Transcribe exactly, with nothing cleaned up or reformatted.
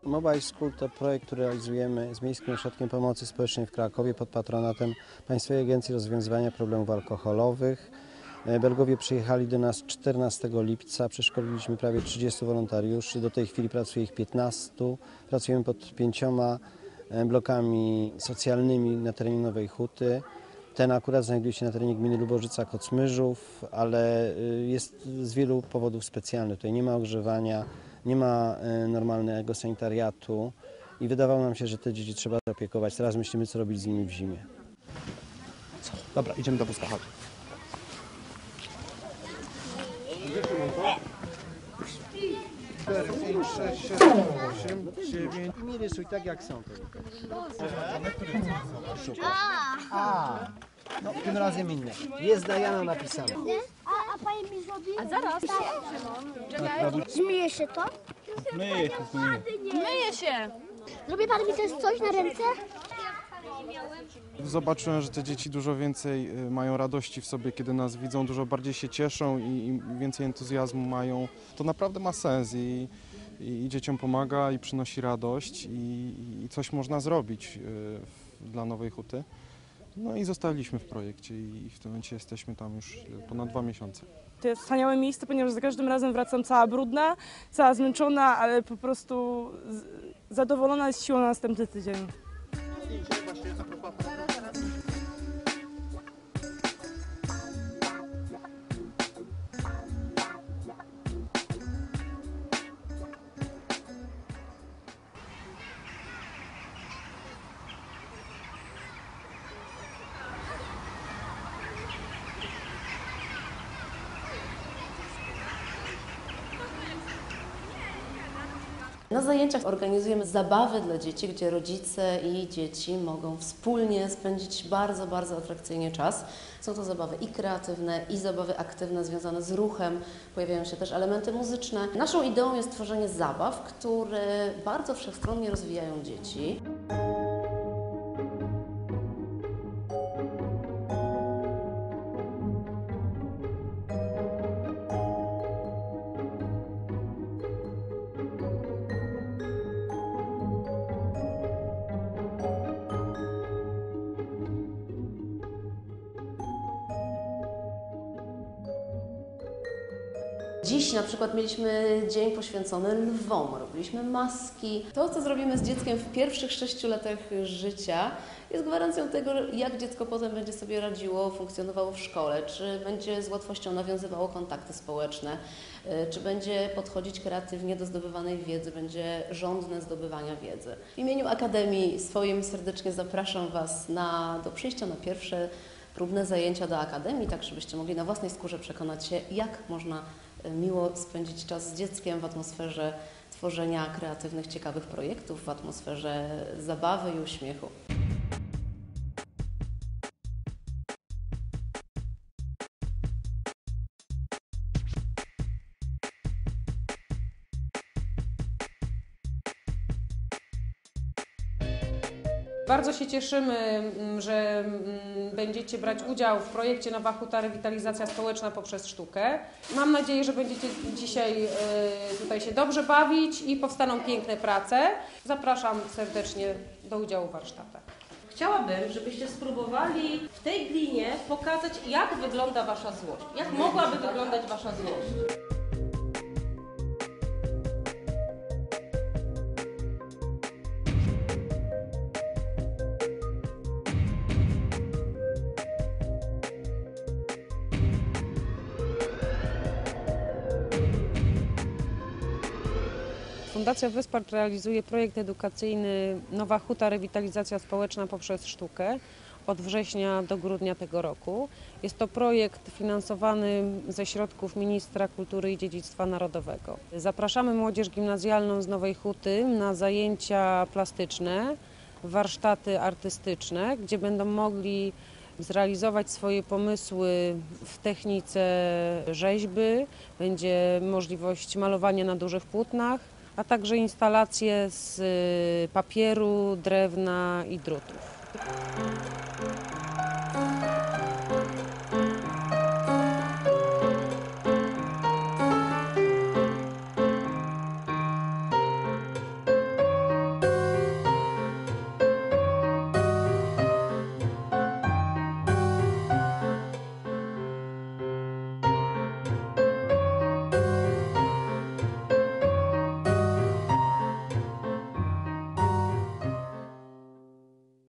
Mobile School to projekt, który realizujemy z Miejskim Ośrodkiem Pomocy Społecznej w Krakowie pod patronatem Państwowej Agencji Rozwiązywania Problemów Alkoholowych. Belgowie przyjechali do nas czternastego lipca, przeszkoliliśmy prawie trzydziestu wolontariuszy, do tej chwili pracuje ich piętnastu. Pracujemy pod pięcioma blokami socjalnymi na terenie Nowej Huty. Ten akurat znajduje się na terenie gminy Lubożyca-Kocmyrzów, ale jest z wielu powodów specjalnych. Tutaj nie ma ogrzewania, nie ma normalnego sanitariatu i wydawało nam się, że te dzieci trzeba opiekować. Teraz myślimy, co robić z nimi w zimie. Dobra, idziemy do wózka, chodź. cztery, pięć, sześć, siedem, osiem, dziewięć. Nie rysuj tak, jak są. A, No, tym razem inne. Jest Diana napisane. A, a pani mi zrobi? A zaraz. Zmyje się to? Myję się, myję. Myję się. Zrobi pan mi też coś na ręce? Zobaczyłem, że te dzieci dużo więcej mają radości w sobie, kiedy nas widzą, dużo bardziej się cieszą i, i więcej entuzjazmu mają. To naprawdę ma sens i, i, i dzieciom pomaga i przynosi radość i, i coś można zrobić y, dla Nowej Huty. No i zostaliśmy w projekcie i w tym momencie jesteśmy tam już ponad dwa miesiące. To jest wspaniałe miejsce, ponieważ za każdym razem wracam cała brudna, cała zmęczona, ale po prostu zadowolona z siłą na następny tydzień. Na zajęciach organizujemy zabawy dla dzieci, gdzie rodzice i dzieci mogą wspólnie spędzić bardzo, bardzo atrakcyjnie czas. Są to zabawy i kreatywne, i zabawy aktywne związane z ruchem. Pojawiają się też elementy muzyczne. Naszą ideą jest tworzenie zabaw, które bardzo wszechstronnie rozwijają dzieci. Dziś na przykład mieliśmy dzień poświęcony lwom, robiliśmy maski. To, co zrobimy z dzieckiem w pierwszych sześciu latach życia, jest gwarancją tego, jak dziecko potem będzie sobie radziło, funkcjonowało w szkole, czy będzie z łatwością nawiązywało kontakty społeczne, czy będzie podchodzić kreatywnie do zdobywanej wiedzy, będzie żądne zdobywania wiedzy. W imieniu Akademii swoim serdecznie zapraszam Was na, do przyjścia na pierwsze próbne zajęcia do Akademii, tak żebyście mogli na własnej skórze przekonać się, jak można miło spędzić czas z dzieckiem w atmosferze tworzenia kreatywnych, ciekawych projektów, w atmosferze zabawy i uśmiechu. Bardzo się cieszymy, że będziecie brać udział w projekcie Nowa Huta Rewitalizacja Społeczna poprzez sztukę. Mam nadzieję, że będziecie dzisiaj tutaj się dobrze bawić i powstaną piękne prace. Zapraszam serdecznie do udziału w warsztatach. Chciałabym, żebyście spróbowali w tej glinie pokazać, jak wygląda Wasza złość. Jak mogłaby wyglądać Wasza złość. Fundacja Wyspart realizuje projekt edukacyjny Nowa Huta Rewitalizacja Społeczna poprzez sztukę od września do grudnia tego roku. Jest to projekt finansowany ze środków Ministra Kultury i Dziedzictwa Narodowego. Zapraszamy młodzież gimnazjalną z Nowej Huty na zajęcia plastyczne, warsztaty artystyczne, gdzie będą mogli zrealizować swoje pomysły w technice rzeźby. Będzie możliwość malowania na dużych płótnach, a także instalacje z papieru, drewna i drutów.